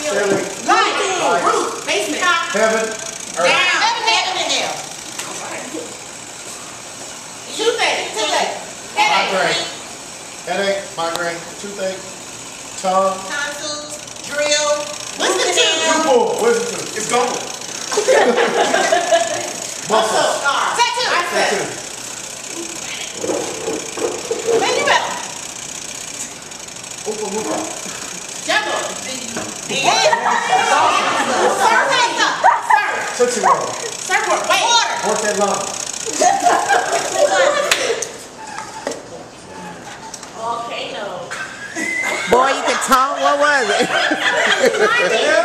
Silly. Light. Roof. Basement. Heaven. Down. Heaven and hell. Toothache. Migraine. Headache. Migraine. Toothache. Tongue. Tonsils. Drill. What's the tooth? Pupil. Where's the tooth? It's gone. Muscle. Tattoo. Tattoo. Baby metal. Oopa Loopa. Juggle. Tootsie Roll. Surfboard. Water. Forte Lung. Volcano. Boy, you can talk. What was it?